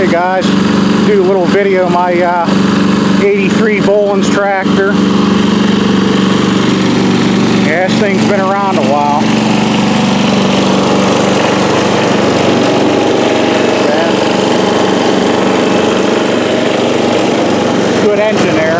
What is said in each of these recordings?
Hey guys, do a little video of my 83 Bolens tractor. Yeah, this thing's been around a while. Yeah. Good engine there.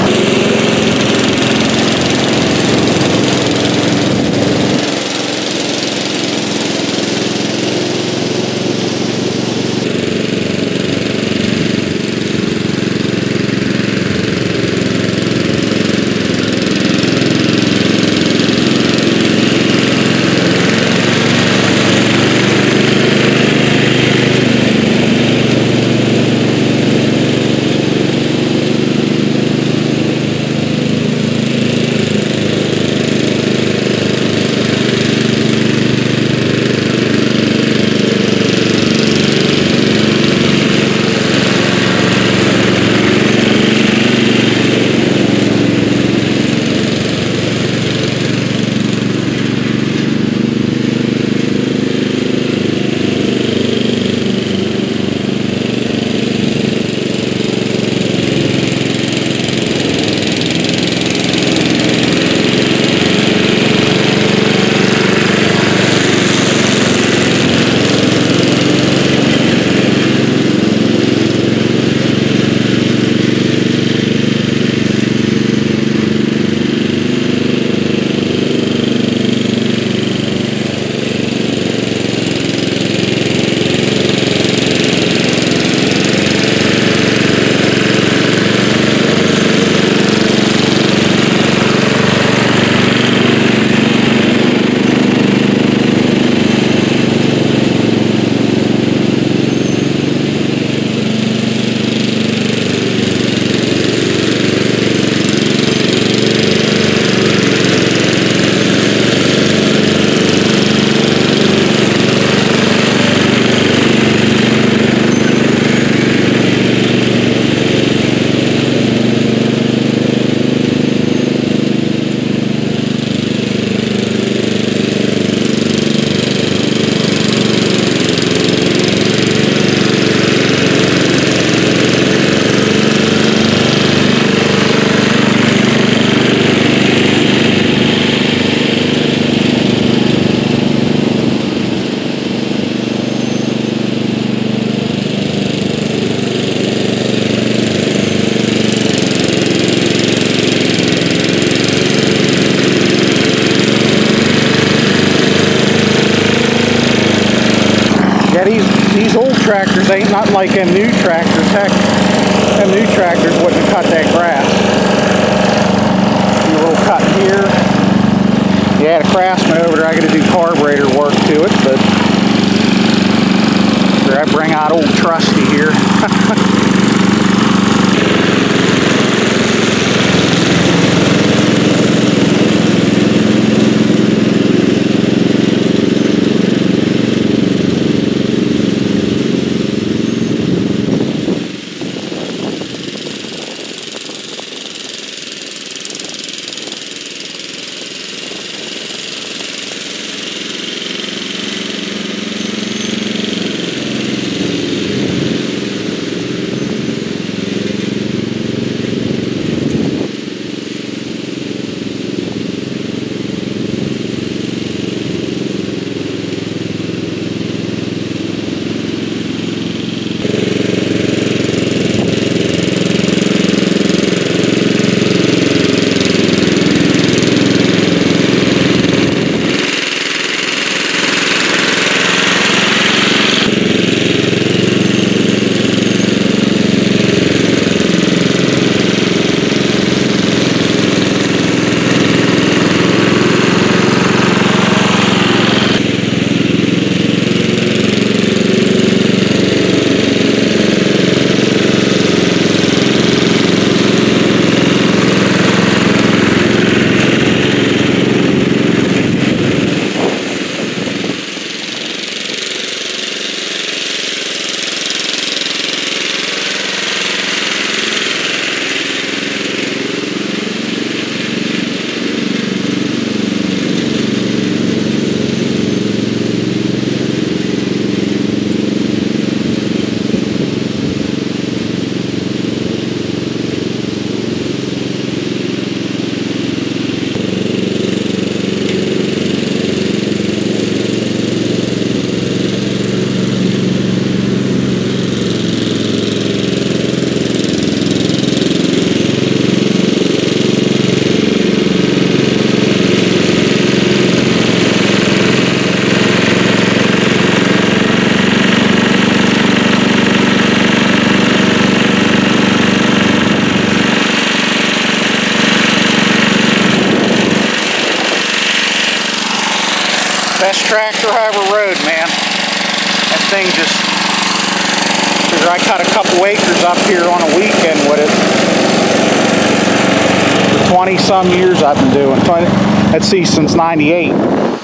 These old tractors ain't nothing like them new tractors. Heck, them new tractors wouldn't cut that grass. A little cut here. Yeah, the Craftsman over there, I got to do carburetor work to it, but here I bring out old Trusty here. thing just, figure I cut a couple acres up here on a weekend with it. For 20 some years I've been doing. Let's see, since 98.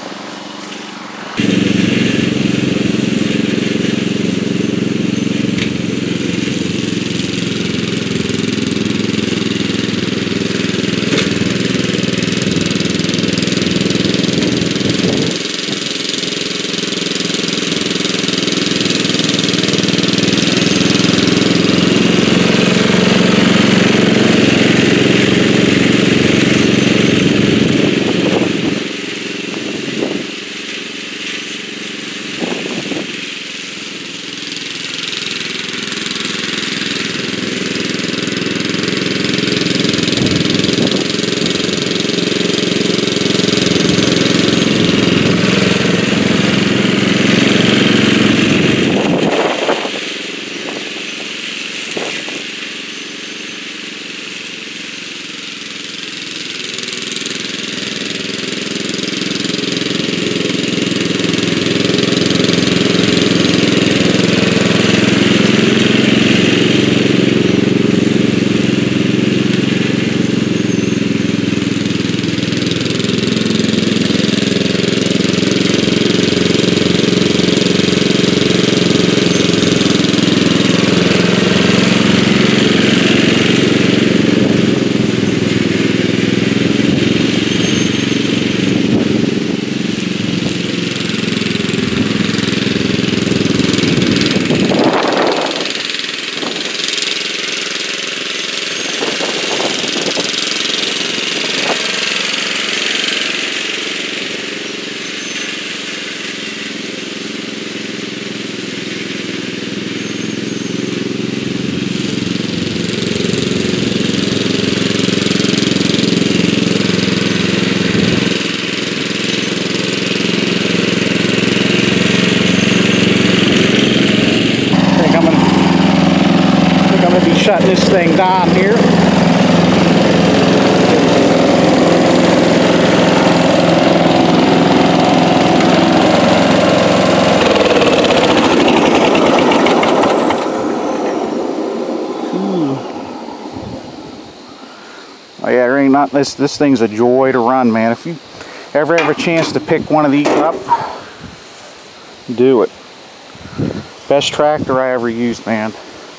Shutting this thing down here. Oh yeah, there ain't not this thing's a joy to run, man. If you ever have a chance to pick one of these up, do it. Best tractor I ever used, man.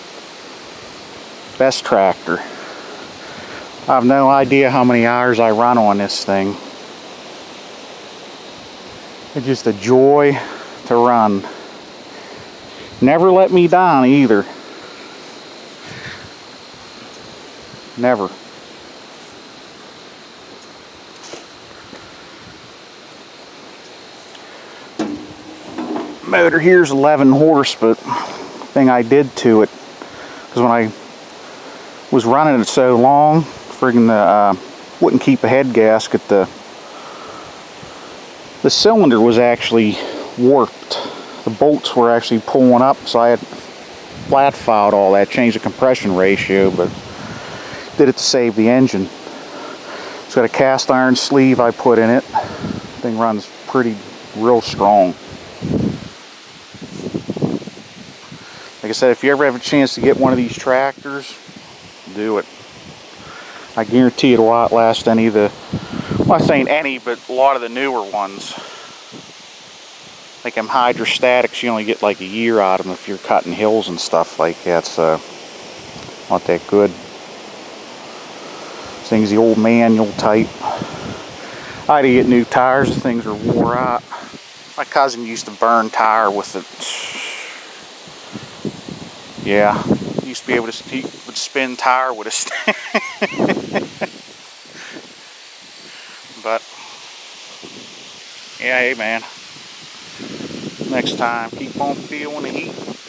Best tractor. I have no idea how many hours I run on this thing. It's just a joy to run. Never let me down either. Never. Motor here's 11 horse, but thing I did to it, because when I was running it so long, friggin' wouldn't keep a head gasket. The cylinder was actually warped. The bolts were actually pulling up, so I had flat filed all that, changed the compression ratio, but did it to save the engine. It's got a cast iron sleeve I put in it. Thing runs real strong. Like I said, if you ever have a chance to get one of these tractors, do it. I guarantee it'll outlast any of the, well, I'm not saying any, but a lot of the newer ones. Like them hydrostatics, you only get like a year out of them if you're cutting hills and stuff like that, so not that good. This thing's the old manual type. I had to get new tires, the things are wore out. My cousin used to burn tire with it. Yeah, used to be able to, he would spin tire with a stick. But yeah, hey man, next time keep on feeling the heat.